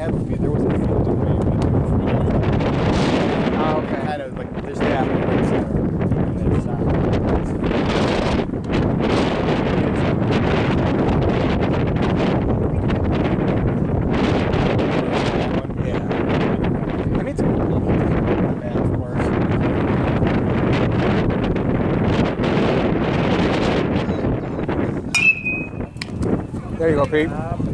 have a field. There was a field away. Oh, okay. Kind of like there's Yeah. and it's Yeah. I need to. yeah, of course. There you go, Pete.